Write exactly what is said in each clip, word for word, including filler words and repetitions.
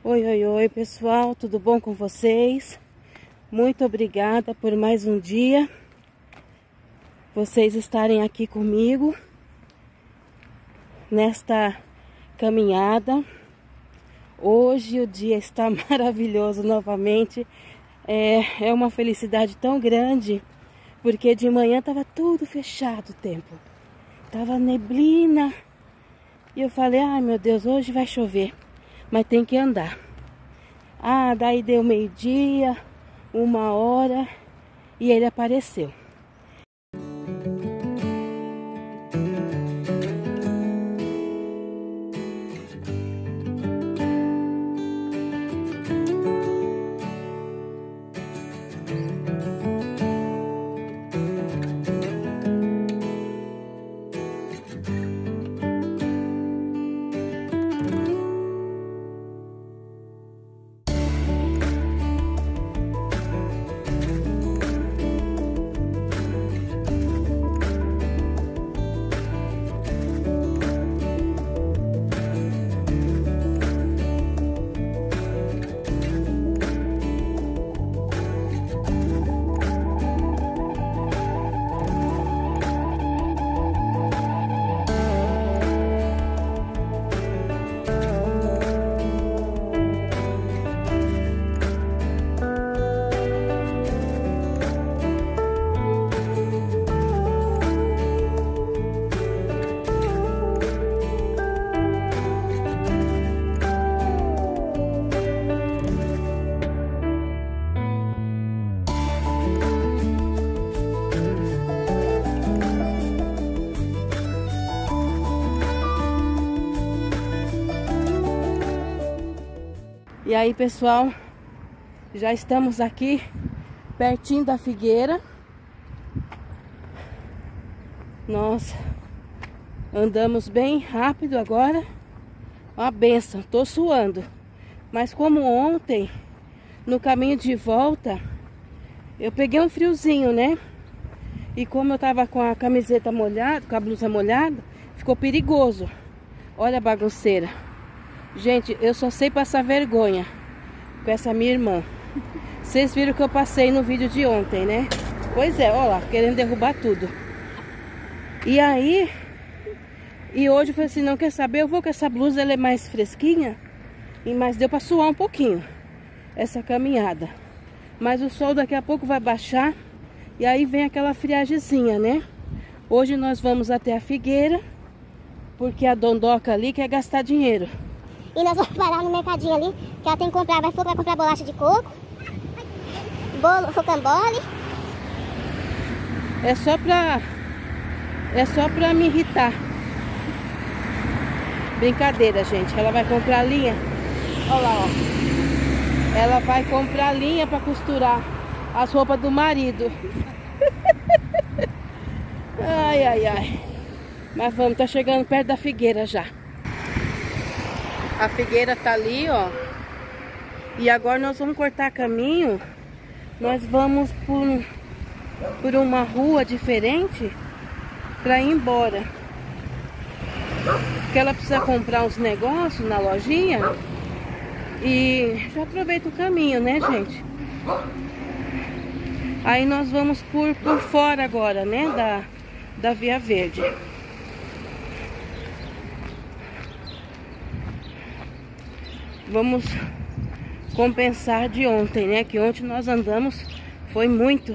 Oi, oi, oi, pessoal, tudo bom com vocês? Muito obrigada por mais um dia, vocês estarem aqui comigo nesta caminhada. Hoje o dia está maravilhoso novamente, é, é uma felicidade tão grande, porque de manhã estava tudo fechado o tempo, estava neblina, e eu falei, ai meu Deus, hoje vai chover. Mas tem que andar. Ah, daí deu meio-dia, uma hora, e ele apareceu. E aí, pessoal, já estamos aqui pertinho da figueira. Nossa, andamos bem rápido agora. Uma benção, tô suando. Mas como ontem, no caminho de volta, eu peguei um friozinho, né? E como eu tava com a camiseta molhada, com a blusa molhada, ficou perigoso. Olha a bagunceira. Gente, eu só sei passar vergonha com essa minha irmã. Vocês viram que eu passei no vídeo de ontem, né? Pois é, ó lá, querendo derrubar tudo. E aí, e hoje eu falei assim, não quer saber? Eu vou com essa blusa, ela é mais fresquinha, e mas deu pra suar um pouquinho essa caminhada. Mas o sol daqui a pouco vai baixar, e aí vem aquela friagemzinha, né? Hoje nós vamos até a figueira, porque a Dondoca ali quer gastar dinheiro. E nós vamos parar no mercadinho ali, que ela tem que comprar, vai, vai comprar bolacha de coco, bolo, rocambole. É só pra, é só pra me irritar. Brincadeira, gente, ela vai comprar linha. Olha lá, ó. Ela vai comprar linha pra costurar as roupas do marido. Ai, ai, ai. Mas vamos, tá chegando perto da figueira já. A figueira tá ali, ó. E agora nós vamos cortar caminho. Nós vamos por, por uma rua diferente pra ir embora. Porque ela precisa comprar uns negócios na lojinha. E já aproveita o caminho, né, gente? Aí nós vamos por, por fora agora, né, da, da Via Verde. Vamos compensar de ontem, né? Que ontem nós andamos, foi muito.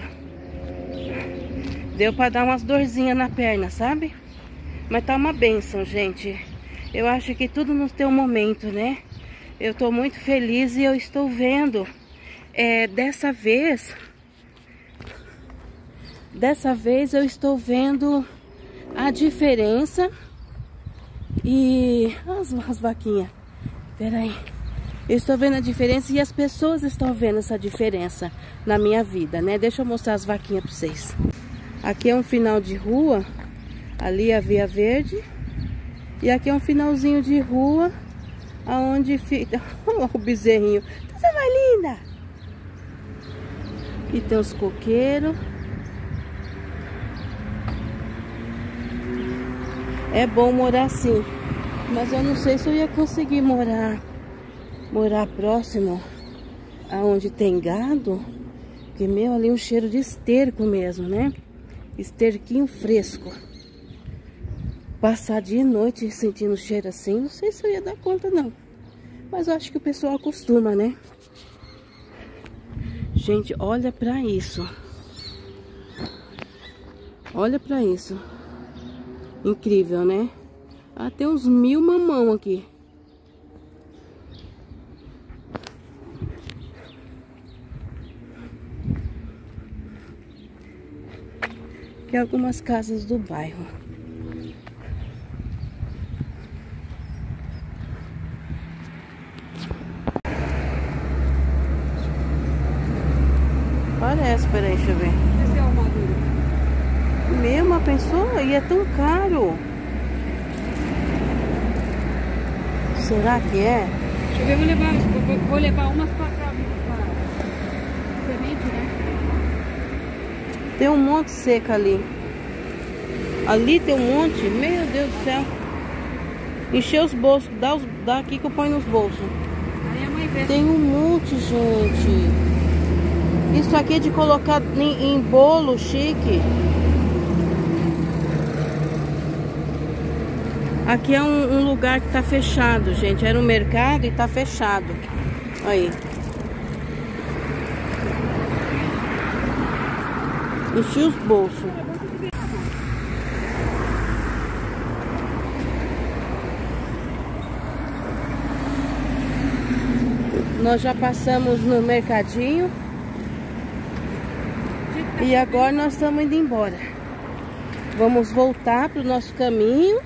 Deu pra dar umas dorzinhas na perna, sabe? Mas tá uma bênção, gente. Eu acho que tudo nos tem um momento, né? Eu tô muito feliz e eu estou vendo. É, dessa vez... Dessa vez eu estou vendo a diferença. E... As, as vaquinhas. Peraí. Eu estou vendo a diferença e as pessoas estão vendo essa diferença na minha vida, né? Deixa eu mostrar as vaquinhas para vocês. Aqui é um final de rua, ali é a Via Verde. E aqui é um finalzinho de rua, aonde fica... Olha o bezerrinho. Coisa mais linda! Aqui tem os coqueiros. É bom morar assim, mas eu não sei se eu ia conseguir morar morar próximo aonde tem gado, porque meu, ali um cheiro de esterco mesmo, né? Esterquinho fresco. Passar dia e noite sentindo cheiro assim, não sei se eu ia dar conta não. Mas eu acho que o pessoal acostuma, né? Gente, olha pra isso. Olha pra isso. Incrível, né? Ah, tem uns mil mamão aqui. Aqui algumas casas do bairro. Parece, peraí, deixa eu ver. Esse é o maduro. Meu, uma pessoa? E é tão caro. Será que é? Deixa eu ver, vou levar, vou, vou levar umas pra cá, pra semente, né? Tem um monte seca ali. Ali tem um monte. Meu Deus do céu. Encher os bolsos. Dá, os, dá aqui que eu ponho nos bolsos. Aí a mãe vê. Tem um monte, gente. Isso aqui é de colocar em, em bolo chique. Aqui é um, um lugar que tá fechado, gente. Era um mercado e tá fechado. Aí. Enchi os bolsos. Nós já passamos no mercadinho. E agora nós estamos indo embora. Vamos voltar para o nosso caminho.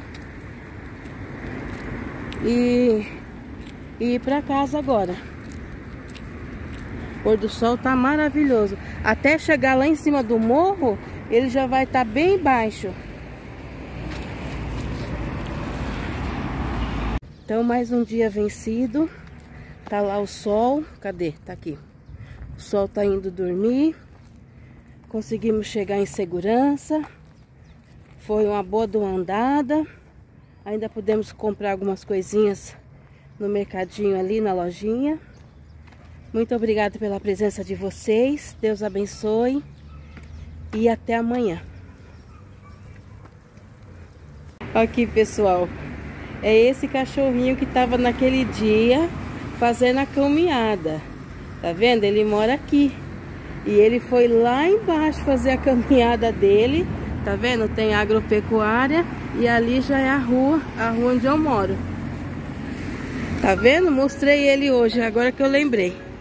E, e ir para casa agora. O pôr do sol tá maravilhoso. Até chegar lá em cima do morro, ele já vai estar bem baixo. Então mais um dia vencido. Tá lá o sol. Cadê? Tá aqui. O sol tá indo dormir. Conseguimos chegar em segurança. Foi uma boa andada. Ainda podemos comprar algumas coisinhas no mercadinho ali, na lojinha. Muito obrigada pela presença de vocês. Deus abençoe. E até amanhã. Aqui, pessoal. É esse cachorrinho que estava naquele dia fazendo a caminhada. Tá vendo? Ele mora aqui. E ele foi lá embaixo fazer a caminhada dele. Tá vendo? Tem agropecuária. E ali já é a rua, a rua onde eu moro. Tá vendo? Mostrei ele hoje, agora que eu lembrei.